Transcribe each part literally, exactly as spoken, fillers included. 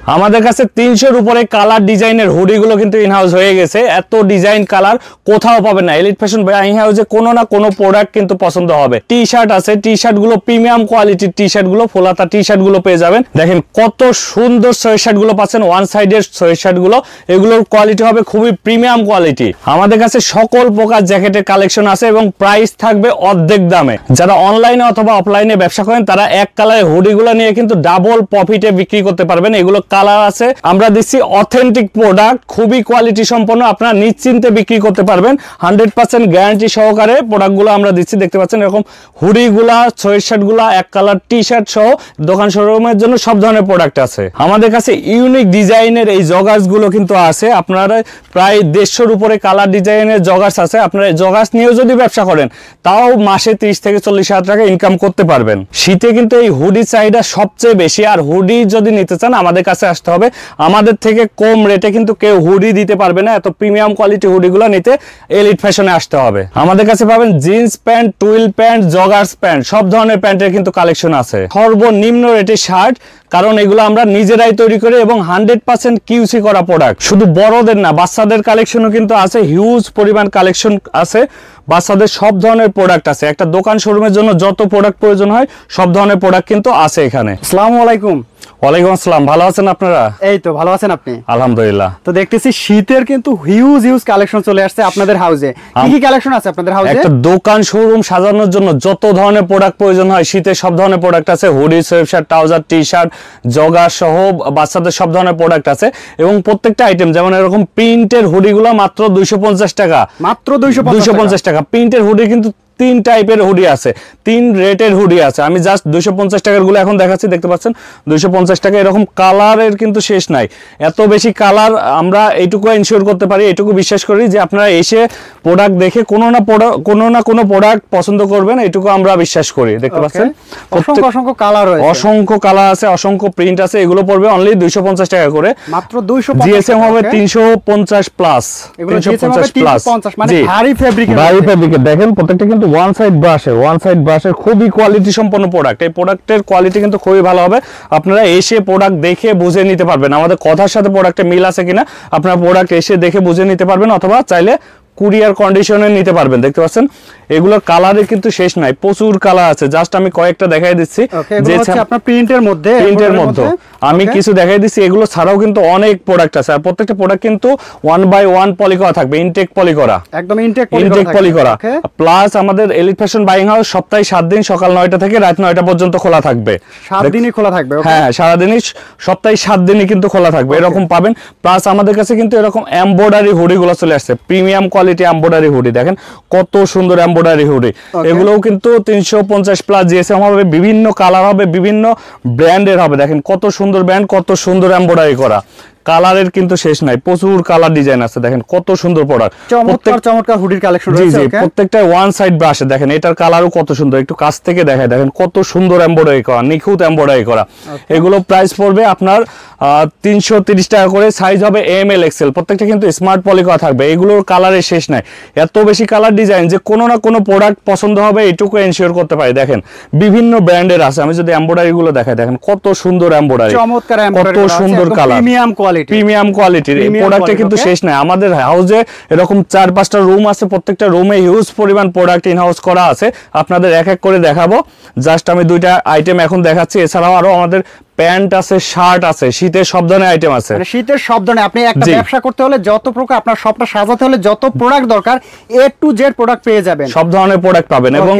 আমাদের কাছে তিনশোর উপরে কালার ডিজাইনের হুডি গুলো কিন্তু ইন হাউস হয়ে গেছে। এত ডিজাইন কালার কোথাও পাবেন না। এলিট ফ্যাশন বাইং হাউসে কোনো না কোনো প্রোডাক্ট কিন্তু পছন্দ হবে। টি শার্ট আছে, টি শার্ট গুলো প্রিমিয়াম কোয়ালিটির টি শার্ট গুলো, ফোলাতা টি শার্ট গুলো পেয়ে যাবেন। দেখেন কত সুন্দর সোয়েট শার্ট গুলো পাচ্ছেন, ওয়ান সাইডের সোয়েট শার্ট গুলো, এগুলোর কোয়ালিটি হবে খুবই প্রিমিয়াম কোয়ালিটি। আমাদের কাছে সকল প্রকার জ্যাকেটের কালেকশন আছে এবং প্রাইস থাকবে অর্ধেক দামে। যারা অনলাইনে অথবা অফলাইনে ব্যবসা করেন তারা এক কালারের হুডি গুলো নিয়ে কিন্তু ডাবল প্রফিটে বিক্রি করতে পারবেন। এগুলো কালার আছে, আমরা দিচ্ছি অথেন্টিক প্রোডাক্ট, খুবই কোয়ালিটি সম্পন্ন, আপনারা নিশ্চিন্তে বিক্রি করতে পারবেন। হান্ড্রেড পার্সেন্ট গ্যারান্টি সহকারে প্রোডাক্ট গুলো আমরা দিচ্ছি। দেখতে পাচ্ছেন এরকম হুডি গুলা, সোয়েট শার্ট গুলা, এক কালার টি শার্ট সহ দোকান শোরুমের জন্য সব ধরনের প্রোডাক্ট আছে। আমাদের কাছে ইউনিক ডিজাইনের এই জগার্স গুলো কিন্তু আছে। আপনারা প্রায় দেড়শোর উপরে কালার ডিজাইনের জগার্স আছে। আপনারা জগার্স নিয়েও যদি ব্যবসা করেন তাও মাসে ত্রিশ থেকে চল্লিশ হাজার টাকা ইনকাম করতে পারবেন। শীতে কিন্তু এই হুডি চাহিদা সবচেয়ে বেশি। আর হুডি যদি নিতে চান আমাদের কাছে আসতে হবে। আমাদের থেকে কম রেটে কিন্তু কেউ হুডি দিতে পারবে না। এত প্রিমিয়াম কোয়ালিটি হুডি গুলো নিতে এলিট ফ্যাশনে আসতে হবে। আমাদের কাছে পাবেন jeans pant, twill pant, joggers pant, সব ধরনের প্যান্টের কিন্তু কালেকশন আছে। সর্বনিম্ন রেটে শার্ট, কারণ এগুলো আমরা নিজেরাই তৈরি করি এবং হান্ড্রেড পার্সেন্ট কিউসি করা প্রোডাক্ট। শুধু বড়দের না, বাচ্চাদের কালেকশনও কিন্তু আছে, হিউজ পরিমাণ কালেকশন আছে। বাচ্চাদের সব ধরনের প্রোডাক্ট আছে। একটা দোকান শোরুমের জন্য যত প্রোডাক্ট প্রয়োজন হয় সব ধরনের প্রোডাক্ট কিন্তু আছে এখানে। আসসালামু আলাইকুম। ওয়ালাইকুম আসসালাম। ভালো আছেন আপনারা? এই তো ভালো আছেন আপনি? আলহামদুলিল্লাহ। তো দেখতেছি শীতের কিন্তু হিউজ হিউজ কালেকশন চলে আসছে আপনাদের হাউসে। কি কি কালেকশন আছে আপনাদের হাউসে? একটা দোকান শোরুম সাজানোর জন্য যত ধরনের প্রোডাক্ট প্রয়োজন হয় শীতের সব ধরনের প্রোডাক্ট আছে। Hoodie, sweatshirt, trouser, T shirt, jogger সহ বাচ্চাদের সব ধরনের প্রোডাক্ট আছে। এবং প্রত্যেকটা আইটেম যেমন এরকম প্রিন্টের হুডি গুলো মাত্র দুইশো পঞ্চাশ টাকা, মাত্র দুইশো পঞ্চাশ টাকা। প্রিন্টের হুডি কিন্তু তিন টাইপের হুডি আছে, তিন রেটের হুডি আছে। আমি জাস্ট দুইশো পঞ্চাশ টাকার গুলো এখন দেখাচ্ছি। দেখতে পাচ্ছেন দুইশো পঞ্চাশ টাকা। এরকম কালারের কিন্তু শেষ নাই, এত বেশি কালার। আমরা এইটুকু এনশিওর করতে পারি, এইটুকু বিশ্বাস করি যে আপনারা এসে প্রোডাক্ট দেখে কোনো না কোনো না কোনো প্রোডাক্ট পছন্দ করবেন, এইটুকু আমরা বিশ্বাস করি। দেখতে পাচ্ছেন অসংখ্য অসংখ্য কালার রয়েছে, অসংখ্য কালার আছে, অসংখ্য প্রিন্ট আছে। এগুলো পড়বে অনলি দুইশো পঞ্চাশ টাকা করে, মাত্র দুইশো। জিএসএম হবে তিনশো পঞ্চাশ প্লাস, তিনশো পঞ্চাশ প্লাস। মানে ভারী ফেব্রিক, ভারী ফেব্রিক। দেখেন প্রত্যেকটা কিন্তু ওয়ান সাইড ব্রাশের, ওয়ান সাইড ব্রাশের খুবই কোয়ালিটি সম্পন্ন প্রোডাক্ট। এই প্রোডাক্টের কোয়ালিটি কিন্তু খুবই ভালো হবে। আপনারা এসে প্রোডাক্ট দেখে বুঝে নিতে পারবেন আমাদের কথার সাথে প্রোডাক্টের মিল আছে কিনা। আপনারা প্রোডাক্ট এসে দেখে বুঝে নিতে পারবেন, অথবা চাইলে কুরিয়ার কন্ডিশনে নিতে পারবেন। দেখতে পাচ্ছেন এগুলোর কালারে কিন্তু শেষ নাই, প্রচুর কালার আছে। জাস্ট আমি কয়েকটা দেখাই দিচ্ছি যে আপনার প্রিন্টের মধ্যে, প্রিন্টের মধ্যে আমি কিছু দেখাই দিচ্ছি। এগুলো ছাড়াও কিন্তু অনেক প্রোডাক্ট আছে। আর প্রত্যেকটা প্রোডাক্ট কিন্তু ওয়ান বাই ওয়ান পলি করা থাকবে, ইনটেক পলি করা, একদম ইনটেক ইনটেক পলি করা। প্লাস আমাদের এলিট ফ্যাশন বাইং হাউস সপ্তাহে সাত দিন সকাল নয়টা থেকে রাত নয়টা পর্যন্ত খোলা থাকবে। সাত দিনই খোলা থাকবে? হ্যাঁ, সারাদিনই, সপ্তাহে সাত দিনই কিন্তু খোলা থাকবে, এরকম পাবেন। প্লাস আমাদের কাছে কিন্তু এরকম এমব্রয়ডারি হুডি গুলো চলে আসছে, প্রিমিয়াম কোয়ালিটি এমব্রয়ডারি হুডি। দেখেন কত সুন্দর এমব্রয়ডারি হুডি। এগুলোও কিন্তু তিনশো পঞ্চাশ প্লাস জিএসএম হবে, বিভিন্ন কালার হবে, বিভিন্ন ব্র্যান্ডের হবে। দেখেন কত সুন্দর ব্র্যান্ড, কত সুন্দর এমব্রয়ডারি করা। কালারের কিন্তু শেষ নাই, প্রচুর কালার ডিজাইন আছে। দেখেন কত সুন্দর প্রোডাক্ট, চমৎকার চমৎকার হুডির কালেকশন রয়েছে। জি জি, প্রত্যেকটা ওয়ান সাইড ব্রাশে। দেখেন এটার কালারও কত সুন্দর, একটু কাছ থেকে দেখায়। দেখেন কত সুন্দর এমব্রয়ডারি করা, নিখুঁত এমব্রয়ডারি করা। এগুলো প্রাইস পড়বে আপনার তিনশো তিরিশ টাকা করে। সাইজ হবে এম এল এক্সেল। প্রত্যেকটা কিন্তু স্মার্ট পলি করা থাকবে। এগুলোর কালারের শেষ নাই, এত বেশি কালার ডিজাইন যে কোনো না কোনো প্রোডাক্ট পছন্দ হবে, এটুকু এনশিওর করতে পারি। দেখেন বিভিন্ন ব্র্যান্ডের আছে। আমি যদি এমব্রয়ডারি গুলো দেখাই, দেখেন কত সুন্দর এমব্রয়ডারি, চমৎকার এমব্রয়ডারি, কত সুন্দর colour, premium quality, premium quality. এই প্রোডাক্টে কিন্তু শেষ নাই। আমাদের হাউসে এরকম চার পাঁচটা রুম আছে, প্রত্যেকটা রুমে হিউজ পরিমাণ প্রোডাক্ট ইন হাউস করা আছে। আপনাদের এক এক করে দেখাবো। জাস্ট আমি দুইটা আইটেম এখন দেখাচ্ছি। এছাড়াও আরো আমাদের প্যান্ট আছে, শার্ট আছে, শীতের সব ধরনের আইটেম আছে। মানে শীতের সব ধরনের, আপনি একটা ব্যবসা করতে হলে যত প্রকার, আপনার শপটা সাজাতে হলে যত প্রোডাক্ট দরকার এ টু জেড প্রোডাক্ট পেয়ে যাবেন, সব ধরনের প্রোডাক্ট পাবেন। এবং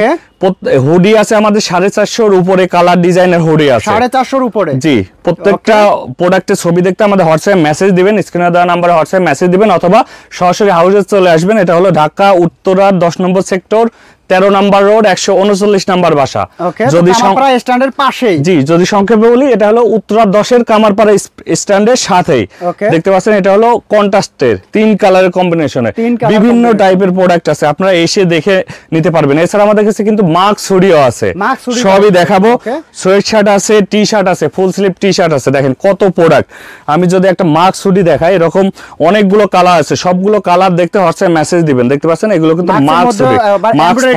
হুডি আছে আমাদের সাড়ে চারশোর উপরে কালার ডিজাইনের হুডি আছে, সাড়ে চারশোর উপরে। জি, প্রত্যেকটা প্রোডাক্টের ছবি দেখতে আমাদের হোয়াটসঅ্যাপ মেসেজ দিবেন, স্ক্রিনে দেওয়া নাম্বারে হোয়াটসঅ্যাপ মেসেজ দিবেন, অথবা সরাসরি হাউসে চলে আসবেন। এটা হলো ঢাকা উত্তরার দশ নম্বর সেক্টর, তেরো নাম্বার রোড, একশো উনচল্লিশ নাম্বার বাসা। যদি স্ট্যান্ডের পাশে, জি, যদি সংক্ষেপে বলি এটা হলো উত্তরা দশের কামারপাড়া স্ট্যান্ডের সাথেই। দেখতে পাচ্ছেন এটা হলো কন্ট্রাস্টের তিন কালারের কম্বিনেশনে বিভিন্ন টাইপের প্রোডাক্ট আছে, আপনারা এসে দেখে নিতে পারবেন। এছাড়া আমাদের কাছে কিন্তু মাস্ক হুডিও আছে, সবই দেখাবো। সোয়েট শার্ট আছে, টি শার্ট আছে, ফুল স্লিভ টি শার্ট আছে। দেখেন কত প্রোডাক্ট। আমি যদি একটা মাস্ক হুডি দেখাই, এরকম অনেকগুলো কালার আছে, সবগুলো কালার দেখতে হোয়াটসঅ্যাপ মেসেজ দিবেন। দেখতে পাচ্ছেন এগুলো কিন্তু মাস্ক হুডি, মাস্ক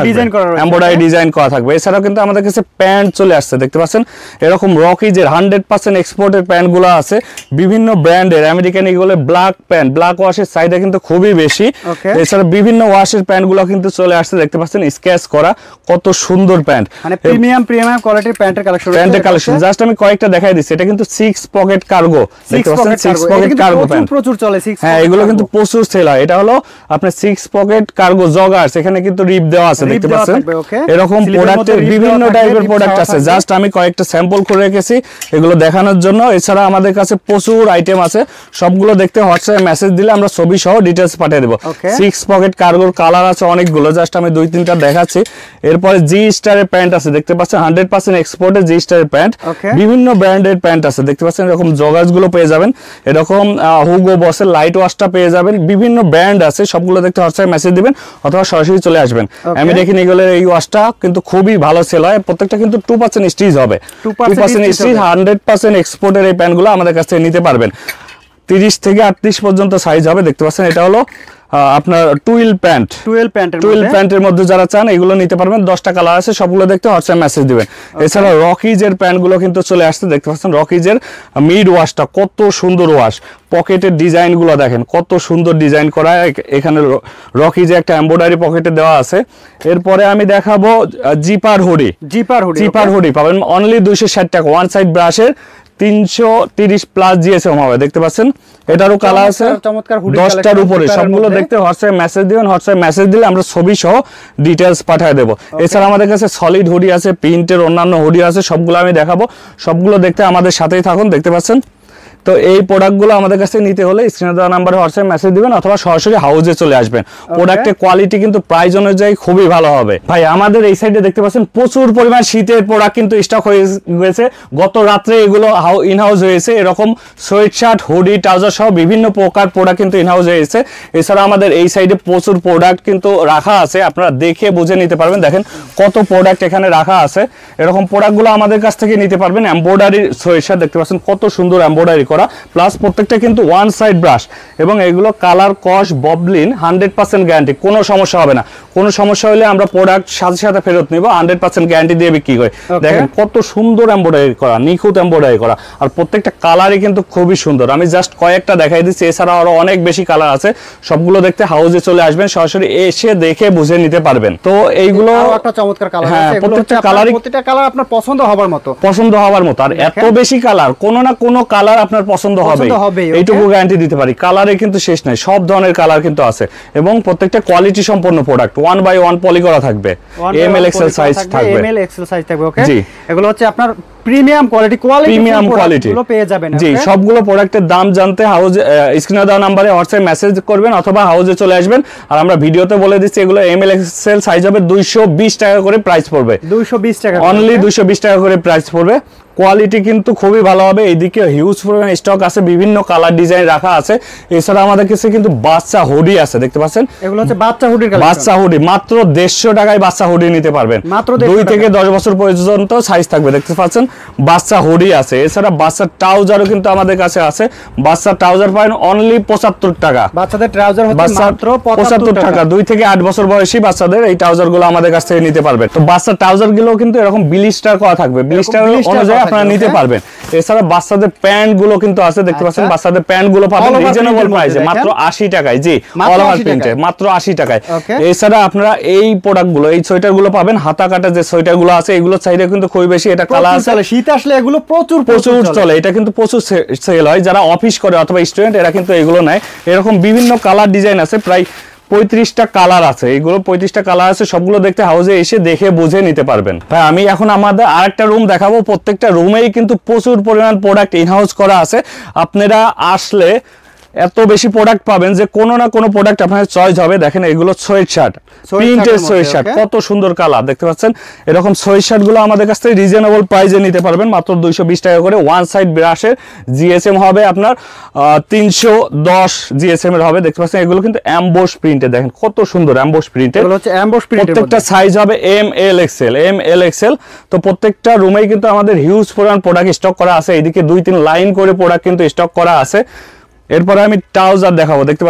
ডিজাইন করা রয়েছে, এমব্রয়ডারি ডিজাইন করা থাকবে। এছাড়াও কিন্তু আমাদের কাছে প্যান্ট চলে আসছে, দেখতে পাচ্ছেন এরকম রকিজের হান্ড্রেড পার্সেন্ট এক্সপোর্টের প্যান্টগুলো আছে বিভিন্ন ব্র্যান্ডের, আমেরিকান এগুলো ব্ল্যাক প্যান্ট, ব্ল্যাক ওয়াশের চাহিদা কিন্তু খুবই বেশি। এছাড়া বিভিন্ন ওয়াশের প্যান্টগুলো কিন্তু চলে আসছে, দেখতে পাচ্ছেন স্কেচ করা কত সুন্দর প্যান্ট, মানে প্রিমিয়াম প্রিমিয়াম কোয়ালিটির প্যান্টের কালেকশন, প্যান্টের কালেকশন। জাস্ট আমি কয়েকটা দেখাই দিচ্ছি। এটা কিন্তু সিক্স পকেট কার্গো, দেখতে পাচ্ছেন সিক্স পকেট কার্গো প্যান্ট প্রচুর চলে। হ্যাঁ, এগুলো কিন্তু প্রচুর সেল হয়। এটা হলো আপনার সিক্স পকেট কার্গো জগার্স, এখানে কিন্তু রিপ দেওয়া আছে, দেখতে পাচ্ছেন এরকম প্রোডাক্টের বিভিন্ন টাইপের প্রোডাক্ট আছে। জাস্ট আমি কয়েকটা স্যাম্পল করে রেখেছি এগুলো দেখানোর জন্য। এছাড়া আমাদের কাছে প্রচুর আইটেম আছে, সবগুলো দেখতে হোয়াটসঅ্যাপে মেসেজ দিলে আমরা ছবি সহ ডিটেইলস পাঠিয়ে দেব। সিক্স পকেট কার্গোর কালার আছে অনেকগুলো, জাস্ট আমি দুই তিনটা দেখাচ্ছি। এরপরে জি স্টারের প্যান্ট আছে, দেখতে পাচ্ছেন হান্ড্রেড পার্সেন্ট এক্সপোর্টের জি স্টারের প্যান্ট, বিভিন্ন ব্র্যান্ডের প্যান্ট আছে, দেখতে পাচ্ছেন এরকম জগার্স গুলো পেয়ে যাবেন, এরকম হুগো বসের লাইট ওয়াশটা পেয়ে যাবেন, বিভিন্ন ব্র্যান্ড আছে, সবগুলো দেখতে হোয়াটসঅ্যাপে মেসেজ দিবেন অথবা সরাসরি চলে আসবেন। আমি দেখি এগুলোর এই ওয়াশটা কিন্তু খুবই ভালো সেল হয়, প্রত্যেকটা কিন্তু টু পার্সেন্ট স্টিচ হবে, two percent stitch hundred percent এক্সপোর্টের এই প্যান্টগুলো আমাদের কাছ থেকে নিতে পারবেন। তিরিশ থেকে আটত্রিশ পর্যন্ত সাইজ হবে, দেখতে পাচ্ছেন এটা হলো আপনার টুইল প্যান্ট, টুইল প্যান্টের টুইল প্যান্টের মধ্যে যারা চান এগুলো নিতে পারবেন। দশটা কালার আছে, সবগুলো দেখতে হোয়াটসঅ্যাপ মেসেজ দিবেন। এছাড়া রকিজের প্যান্টগুলো কিন্তু চলে আসছে, দেখতে পাচ্ছেন রকিজের মিড ওয়াশটা কত সুন্দর ওয়াশ, পকেটের ডিজাইন গুলো দেখেন কত সুন্দর ডিজাইন করা, এখানে রকিজে একটা এমব্রয়ডারি পকেটে দেওয়া আছে। এরপরে আমি দেখাবো zipper hoodie, zipper hoodie zipper hoodie পাবেন অনলি দুইশো ষাট টাকা, ওয়ান সাইড ব্রাশের তিনশো তিরিশ প্লাস জিএসএম হবে, দেখতে পাচ্ছেন এটারও কালার আছে দশটার উপরে, সবগুলো দেখতে হোয়াটসঅ্যাপে মেসেজ দিবেন। হোয়াটসঅ্যাপে মেসেজ দিলে আমরা ছবি সহ ডিটেইলস পাঠিয়ে দেব। এছাড়া আমাদের কাছে সলিড হুডি আছে, প্রিন্টের অন্যান্য হুডি আছে, সবগুলো আমি দেখাবো, সবগুলো দেখতে আমাদের সাথেই থাকুন। দেখতে পাচ্ছেন তো এই প্রোডাক্টগুলো আমাদের কাছে নিতে হলে স্ক্রিনে দেওয়া নাম্বারে হোয়াটসঅ্যাপ মেসেজ দিবেন অথবা সরাসরি হাউজে চলে আসবেন। প্রোডাক্টের কোয়ালিটি কিন্তু প্রাইস অনুযায়ী খুবই ভালো হবে। ভাই আমাদের এই সাইডে দেখতে পাচ্ছেন প্রচুর পরিমাণ শীতের প্রোডাক্ট কিন্তু স্টক হয়ে গেছে, গত রাত্রে এগুলো ইন হাউস হয়েছে। এরকম সোয়েট শার্ট, হুডি, ট্রাউজার সহ বিভিন্ন প্রকার প্রোডাক্ট কিন্তু ইন হাউস হয়েছে। এছাড়া আমাদের এই সাইডে প্রচুর প্রোডাক্ট কিন্তু রাখা আছে, আপনারা দেখে বুঝে নিতে পারবেন। দেখেন কত প্রোডাক্ট এখানে রাখা আছে, এরকম প্রোডাক্টগুলো আমাদের কাছ থেকে নিতে পারবেন। এমব্রয়ডারি সোয়েট শার্ট দেখতে পাচ্ছেন কত সুন্দর এমব্রয়ডারি করা, প্লাস প্রত্যেকটা কিন্তু ওয়ান সাইড ব্রাশ এবং এগুলো কালার কস ববলিন হান্ড্রেড পার্সেন্ট গ্যারান্টি, কোনো সমস্যা হবে না। কোনো সমস্যা হলে আমরা প্রোডাক্ট সাথে সাথে ফেরত নিব, হান্ড্রেড পার্সেন্ট গ্যারান্টি দিয়ে বিক্রি করি। দেখেন কত সুন্দর এমব্রয়ডারি করা, নিখুঁত এমব্রয়ডারি করা, আর প্রত্যেকটা কালারই কিন্তু খুবই সুন্দর। আমি জাস্ট কয়েকটা দেখাই দিচ্ছি, এছাড়া আরো অনেক বেশি কালার আছে, সবগুলো দেখতে হাউজে চলে আসবেন, সরাসরি এসে দেখে বুঝে নিতে পারবেন। তো এইগুলো একটা চমৎকার কালার আছে, হ্যাঁ প্রত্যেকটা কালারই প্রত্যেকটা কালার আপনার পছন্দ হবার মতো, পছন্দ হওয়ার মতো। আর এত বেশি কালার, কোনো না কোনো কালার আপনার পছন্দ হবে, এইটুকু গ্যারান্টি দিতে পারি। কালারে কিন্তু শেষ নাই, সব ধরনের কালার কিন্তু আছে এবং প্রত্যেকটা কোয়ালিটি সম্পন্ন product, one by one poly করা থাকবে, এম এল এক্সেল সাইজ থাকবে, এম এল এক্সেল সাইজ থাকবে। ওকে, জি এগুলো হচ্ছে আপনার premium quality, quality premium quality গুলো পেয়ে যাবেন। জি সবগুলো প্রোডাক্টের দাম জানতে হাউজ স্ক্রিনে দেওয়া নম্বরে হোয়াটসঅ্যাপ মেসেজ করবেন অথবা হাউজে চলে আসবেন। আর আমরা ভিডিওতে বলে দিচ্ছি এগুলো এম এল এক্সেল সাইজ হবে দুইশো বিশ টাকা করে প্রাইস পড়বে, দুইশো বিশ টাকা অনলি, দুইশো বিশ টাকা করে প্রাইস পড়বে। কোয়ালিটি কিন্তু খুবই ভালো হবে। এইদিকে হিউজ পরিমাণ স্টক আছে, বিভিন্ন কালার ডিজাইন রাখা আছে। এছাড়া আমাদের কাছে কিন্তু বাচ্চা হুডি আছে, দেখতে পাচ্ছেন এগুলো হচ্ছে বাচ্চা হুডির কালেকশন, বাচ্চা হুডি মাত্র দেড়শো টাকায় বাচ্চা হুডি নিতে পারবেন, মাত্র দুই থেকে দশ বছর পর্যন্ত সাইজ থাকবে, দেখতে পাচ্ছেন বাচ্চা হুডি আছে। এছাড়া বাচ্চার ট্রাউজারও কিন্তু আমাদের কাছে আছে, বাচ্চার ট্রাউজার পাবেন অনলি পঁচাত্তর টাকা, বাচ্চাদের ট্রাউজার হচ্ছে মাত্র পঁচাত্তর টাকা, দুই থেকে আট বছর বয়সী বাচ্চাদের এই ট্রাউজার গুলো আমাদের কাছ থেকে নিতে পারবেন। তো বাচ্চার ট্রাউজার গুলো কিন্তু এরকম ব্লিস্টার করা থাকবে, ব্লিস্টার অনুযায়ী আপনারা নিতে পারবেন। এছাড়া বাচ্চাদের প্যান্ট গুলো কিন্তু আছে, দেখতে পাচ্ছেন বাচ্চাদের প্যান্ট গুলো পাবেন রিজনেবল প্রাইসে মাত্র আশি টাকায়, জি অল ওভার প্রিন্টে মাত্র আশি টাকায়। এছাড়া আপনারা এই প্রোডাক্ট গুলো, এই সোয়েটার গুলো পাবেন, হাতা কাটা যে সোয়েটার গুলো আছে এগুলো চাইলে কিন্তু খুবই বেশি, এটা কালার আছে, শীত আসলে এগুলো প্রচুর প্রচুর চলে, এটা কিন্তু প্রচুর সেল হয়। যারা অফিস করে অথবা স্টুডেন্ট এরা কিন্তু এগুলো নেয়। এরকম বিভিন্ন কালার ডিজাইন আছে, প্রায় পঁয়ত্রিশটা কালার আছে, এইগুলো পঁয়ত্রিশটা কালার আছে, সবগুলো দেখতে হাউজে এসে দেখে বুঝে নিতে পারবেন। ভাই আমি এখন আমাদের আরেকটা রুম দেখাবো, প্রত্যেকটা রুমেই কিন্তু প্রচুর পরিমাণ প্রোডাক্ট ইনহাউস করা আছে। আপনারা আসলে এত বেশি প্রোডাক্ট পাবেন যে কোনো না কোনো প্রোডাক্ট আপনার চয়েস হবে। দেখেন এগুলো সোয়েট শার্ট, প্রিন্টের সোয়েট শার্ট, কত সুন্দর কালার, দেখতে পাচ্ছেন এরকম সোয়েট শার্ট গুলো আমাদের কাছ থেকে রিজনেবল প্রাইসে নিতে পারবেন মাত্র দুইশো বিশ টাকা করে। ওয়ান সাইড ব্রাশের জিএসএম হবে আপনার তিনশো দশ জিএসএম এর হবে, দেখতে পাচ্ছেন এগুলো কিন্তু এমবোস প্রিন্টে, দেখেন কত সুন্দর এমবোস প্রিন্টের, প্রত্যেকটা সাইজ হবে M L XL, M L XL. তো প্রত্যেকটা রুমেই কিন্তু আমাদের হিউজ পরিমাণ প্রোডাক্ট স্টক করা আছে, এইদিকে দুই তিন লাইন করে প্রোডাক্ট কিন্তু স্টক করা আছে। এরপরে আমি ট্রাউজার দেখাবো, দেখতে পাচ্ছেন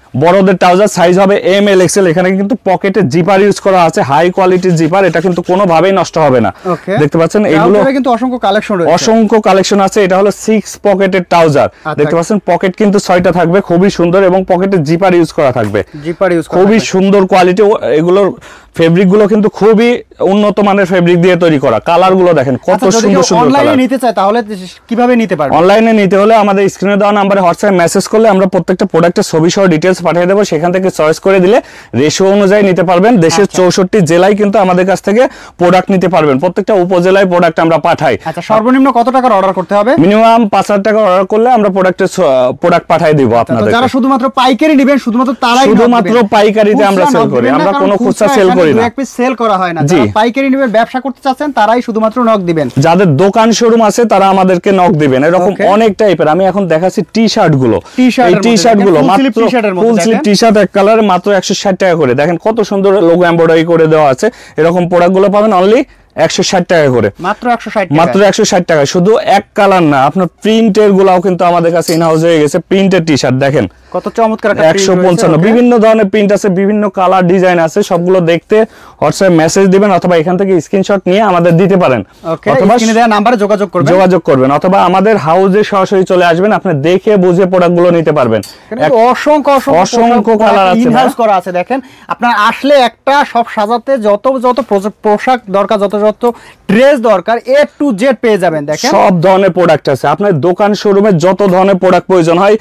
বড়দের ট্রাউজার সাইজ হবে এম এল এক্সেল। এখানে কিন্তু পকেটে জিপার ইউজ করা আছে, হাই কোয়ালিটির জিপার, এটা কিন্তু কোনোভাবেই নষ্ট হবে না। দেখতে পাচ্ছেন এগুলো কিন্তু অসংখ্য কালেকশন রয়েছে, অসংখ্য কালেকশন আছে। এটা হলো সিক্স পকেটের ট্রাউজার, দেখতে পাচ্ছেন পকেট কিন্তু ছয়টা থাকবে, খুবই সুন্দর, এবং পকেটে জিপার ইউজ করা থাকবে, জিপার ইউজ খুবই সুন্দর কোয়ালিটি। এগুলোর ফেব্রিক গুলো কিন্তু খুবই উন্নত মানের ফেব্রিক দিয়ে তৈরি করা। কালার গুলো দেখেন কত সুন্দর সুন্দর। অনলাইনে নিতে চাই তাহলে কিভাবে নিতে পারবে? অনলাইনে নিতে হলে আমাদের স্ক্রিনে দেওয়া নম্বরে হোয়াটসঅ্যাপ মেসেজ করলে আমরা প্রত্যেকটা প্রোডাক্টের ছবি সহ ডিটেইলস পাঠিয়ে দেবো, সেখান থেকে চয়েস করে দিলে রেশিও অনুযায়ী নিতে পারবেন। দেশের চৌষট্টি জেলায় কিন্তু আমাদের কাছ থেকে প্রোডাক্ট নিতে পারবেন, প্রত্যেকটা উপজেলায় প্রোডাক্ট আমরা পাঠাই। আচ্ছা, সর্বনিম্ন কত টাকার অর্ডার করতে হবে? মিনিমাম পাঁচ হাজার টাকা অর্ডার করলে আমরা প্রোডাক্টের প্রোডাক্ট পাঠিয়ে দিব আপনাদের। যারা শুধুমাত্র পাইকারি নেবেন শুধুমাত্র তারাই, শুধুমাত্র পাইকারিতে আমরা সেল করি, আমরা কোনো খুচরা সেল করি না, এক পিস সেল করা হয় না। যারা পাইকারি নেবেন, ব্যবসা করতে চাচ্ছেন, তারাই শুধুমাত্র নক দিবেন। যাদের দোকান শোরুম আছে তারা আমাদেরকে নক দিবেন। এরকম অনেক টাইপের আমি এখন দেখাচ্ছি টি শার্ট গুলো, এই টি শার্ট গুলো মাত্র ফুল স্লিভ টি শার্ট এক কালারে মাত্র একশো ষাট টাকা করে। দেখেন কত সুন্দর লোগো এমব্রয়ডারি করে দেওয়া আছে। এরকম প্রোডাক্ট গুলো পাবেন অনলি একশো ষাট টাকা করে, মাত্র একশো ষাট মাত্র একশো ষাট টাকা। শুধু এক কালার না, আপনার প্রিন্টের গুলাও কিন্তু আমাদের কাছে ইন হাউস হয়ে গেছে। প্রিন্টের টি শার্ট দেখেন কত চমৎকার, একশো পঞ্চান্ন বিভিন্ন ধরনের প্রিন্ট আছে, বিভিন্ন কালার ডিজাইন আছে। সবগুলো দেখতে হোয়াটসঅ্যাপ মেসেজ দিবেন অথবা এখান থেকে স্ক্রিনশট নিয়ে আমাদের দিতে পারেন, অথবা স্ক্রিনে দেওয়া নম্বরে যোগাযোগ করবেন যোগাযোগ করবেন অথবা আমাদের হাউসে সরাসরি চলে আসবেন, আপনি দেখে বুঝে প্রোডাক্টগুলো নিতে পারবেন। অসংখ্য অসংখ্য কালার আছে, ইন হাউস করা আছে। দেখেন আপনার আসলে একটা সব সাজাতে যত যত পোশাক দরকার, যত যত ড্রেস দরকার, এ টু জেড পেয়ে যাবেন। দেখেন সব ধরনের প্রোডাক্ট আছে। আপনার দোকান শোরুমে যত ধরনের প্রোডাক্ট প্রয়োজন হয়,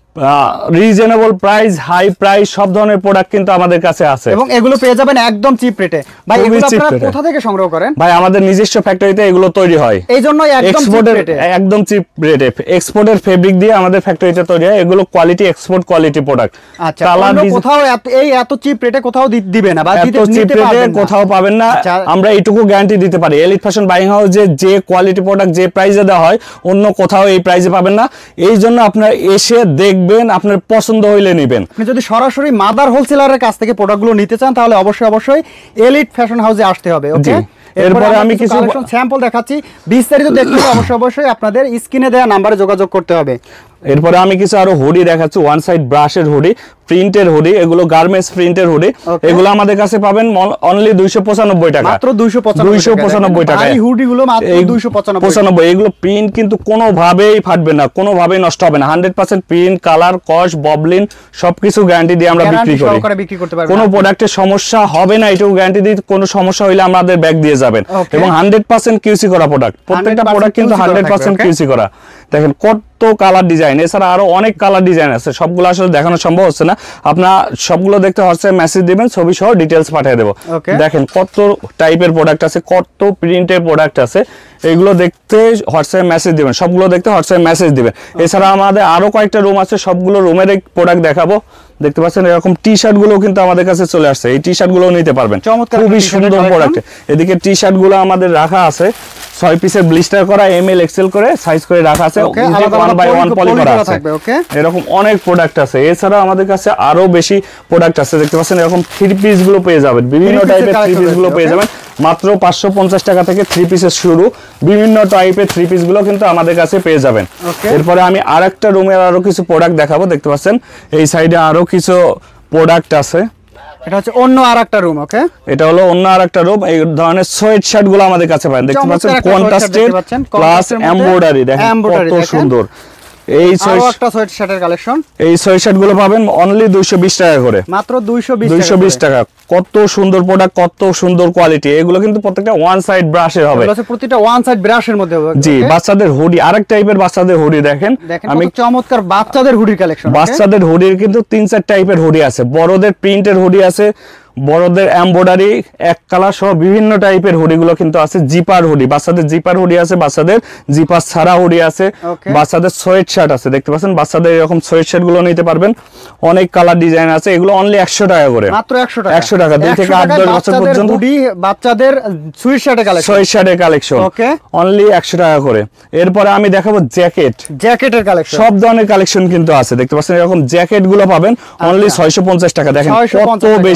রিজনেবল প্রাইস, হাই প্রাইস, সব ধরনের প্রোডাক্ট কিন্তু আমাদের কাছে আছে, এবং এগুলো পেয়ে যাবেন একদম চিপ রেটে। ভাই এগুলো আপনারা কোথা থেকে সংগ্রহ করেন? ভাই আমাদের নিজস্ব ফ্যাক্টরিতে এগুলো তৈরি হয়, এইজন্যই একদম চিপ রেটে, একদম চিপ রেটে এক্সপোর্টের ফেব্রিক দিয়ে আমাদের ফ্যাক্টরিতে তৈরি হয়। এগুলো কোয়ালিটি এক্সপোর্ট কোয়ালিটি প্রোডাক্ট। আচ্ছা, কালার কোথাও এই এত চিপ রেটে কোথাও দিবে না, বা দিতে নিতে পারবেন না, কোথাও পাবেন না। আমরা এইটুকু গ্যারান্টি দিতে পারি, এলিট ফ্যাশন বাইং হাউসে যে কোয়ালিটি প্রোডাক্ট যে প্রাইসে দেওয়া হয় অন্য কোথাও এই প্রাইসে পাবেন না। এই জন্য আপনারা এসে দেখবেন, আপনার পছন্দ হইলে নেবেন। আপনি যদি সরাসরি মাদার হোলসেলারের কাছ থেকে প্রোডাক্টগুলো নিতে চান তাহলে অবশ্যই অবশ্যই এলিট ফ্যাশন হাউসে আসতে হবে। ওকে, এরপরে আমি কিছু স্যাম্পল দেখাচ্ছি, বিস্তারিত দেখতে হলে অবশ্যই অবশ্যই আপনাদের স্ক্রিনে দেওয়া নম্বরে যোগাযোগ করতে হবে। এরপরে আমি কিছু আরো হুডি দেখাচ্ছি, ওয়ান সাইড ব্রাশের হুডি, প্রিন্টের হুডি, এগুলো গার্মেন্টস প্রিন্টের হুডি। এগুলো আমাদের কাছে পাবেন অনলি দুইশো পঁচানব্বই টাকা, মাত্র দুইশো পঁচানব্বই টাকা। এই হুডিগুলো মাত্র দুইশো পঁচানব্বই। এগুলো প্রিন্ট কিন্তু কোনোভাবেই ফাটবে না, কোনোভাবেই নষ্ট হবে না। হান্ড্রেড পার্সেন্ট প্রিন্ট, কালার, কস, ববলিন সবকিছু গ্যারান্টি দিয়ে আমরা বিক্রি করি। কোনো প্রোডাক্টের সমস্যা হবে না এটুকু গ্যারান্টি দিই। কোনো সমস্যা হইলে আমাদের ব্যাগ দিয়ে যাবেন, এবং হান্ড্রেড পার্সেন্ট কিউসি করা প্রোডাক্ট। প্রত্যেকটা প্রোডাক্ট কিন্তু হান্ড্রেড পার্সেন্ট কিউসি করা। দেখেন কত কালার ডিজাইন, এছাড়া আরো অনেক কালার ডিজাইন আছে, সবগুলো আসলে দেখানো সম্ভব হচ্ছে না। আপনারা সবগুলো দেখতে হোয়াটসঅ্যাপ মেসেজ দিবেন, ছবি সহ ডিটেইলস পাঠিয়ে দেবো। দেখেন কত টাইপের প্রোডাক্ট আছে, কত প্রিন্টের প্রোডাক্ট আছে, এগুলো দেখতে হোয়াটসঅ্যাপ মেসেজ দিবেন, সবগুলো দেখতে হোয়াটসঅ্যাপ মেসেজ দিবেন। এছাড়া আমাদের আরো কয়েকটা রুম আছে, সবগুলো রুমের প্রোডাক্ট দেখাবো। দেখতে পাচ্ছেন এরকম টি শার্ট গুলো কিন্তু আমাদের কাছে চলে আসছে, এই টি শার্ট গুলো নিতে পারবেন, খুবই সুন্দর প্রোডাক্ট। এদিকে টি শার্ট গুলো আমাদের রাখা আছে, ছয় পিসের ব্লিস্টার করা, এম এল এক্সেল করে সাইজ করে রাখা আছে, ওয়ান বাই ওয়ান পলি করা আছে। এরকম অনেক প্রোডাক্ট আছে। এছাড়া আমাদের কাছে আরো বেশি প্রোডাক্ট আছে। দেখতে পাচ্ছেন এরকম থ্রি পিস গুলো পেয়ে যাবেন, বিভিন্ন টাইপের থ্রি পিস গুলো পেয়ে যাবেন মাত্র পাঁচশো পঞ্চাশ টাকা থেকে থ্রি পিসের শুরু। বিভিন্ন টাইপের থ্রি পিস গুলো কিন্তু আমাদের কাছে পেয়ে যাবেন। এরপরে আমি আরেকটা রুমের আরো কিছু প্রোডাক্ট দেখাবো। দেখতে পাচ্ছেন এই সাইডে আরো কিছু প্রোডাক্ট আছে, এটা হচ্ছে অন্য আরেকটা রুম। ওকে, এটা হলো অন্য আরেকটা রুম। এই ধরনের সোয়েট শার্ট গুলো আমাদের কাছে পাবেন। দেখতে পাচ্ছেন কন্ট্রাস্টেড প্লাস এমব্রয়ডারি, দেখেন কত সুন্দর। এই একটা সোয়েট শার্টের কালেকশন, এই সোয়েট শার্ট গুলো পাবেন অনলি দুইশো বিশ টাকা করে, মাত্র দুইশো বিশ দুইশো বিশ টাকা। কত সুন্দর প্রোডাক্ট, কত সুন্দর কোয়ালিটি। এগুলো কিন্তু প্রত্যেকটা ওয়ান সাইড ব্রাশের হবে, প্রতিটা ওয়ান সাইড ব্রাশের মধ্যে হবে। জি, বাচ্চাদের হুডি, আরেক টাইপের বাচ্চাদের হুডি দেখেন। আমি চমৎকার বাচ্চাদের হুডির কালেকশন। বাচ্চাদের হুডির কিন্তু তিন চার টাইপের হুডি আছে, বড়দের প্রিন্টের হুডি আছে, বড়দের এমব্রয়ডারি, এক কালার সহ বিভিন্ন টাইপের হুডি গুলো কিন্তু আছে। জিপার হুডি, বাচ্চাদের জিপার হুডি আছে, বাচ্চাদের জিপার ছাড়া হুডি আছে, বাচ্চাদের সোয়েট শার্ট আছে। দেখতে পাচ্ছেন বাচ্চাদের এরকম সোয়েট শার্ট গুলো নিতে পারবেন, অনেক কালার ডিজাইন আছে। এগুলো অনলি একশো টাকা করে, মাত্র একশো টাকা, একশো টাকা। দুই থেকে আট দশ বছর পর্যন্ত হুডি বাচ্চাদের সোয়েট শার্টের কালেকশন, সোয়েট শার্টের কালেকশন অনলি একশো টাকা করে। এরপরে আমি দেখাবো জ্যাকেট, জ্যাকেটের কালেকশন, সব ধরনের কালেকশন কিন্তু আছে। দেখতে পাচ্ছেন এরকম জ্যাকেট গুলো পাবেন অনলি ছয়শো পঞ্চাশ টাকা। দেখেন কত বেশি মোটা,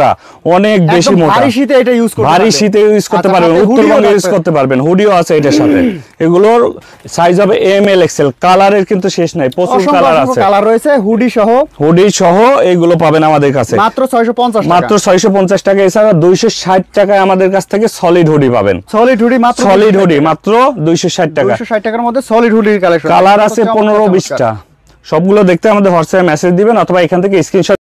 মোটা, অনেক বেশি মোটা, ভারী শীতে এটা ইউজ করতে ভারী শীতে ইউজ করতে পারবেন, উত্তরবঙ্গে ইউজ করতে পারবেন। হুডিও আছে এটার সাথে, এগুলোর সাইজ হবে এম এল এক্সেল, কালারের কিন্তু শেষ নাই, প্রচুর কালার আছে, কালার রয়েছে হুডি সহ, হুডি সহ এগুলো পাবেন আমাদের কাছে মাত্র ছয়শো পঞ্চাশ টাকা, মাত্র ছয়শো পঞ্চাশ টাকা। এছাড়া দুইশো ষাট টাকায় আমাদের কাছ থেকে সলিড হুডি পাবেন, সলিড হুডি মাত্র সলিড হুডি মাত্র দুইশো ষাট টাকা, দুইশো ষাট টাকার মধ্যে সলিড হুডির কালেকশন, কালার আছে পনেরো বিশটা। সবগুলো দেখতে আমাদের হোয়াটসঅ্যাপে মেসেজ দিবেন অথবা এখান থেকে স্ক্রিনশট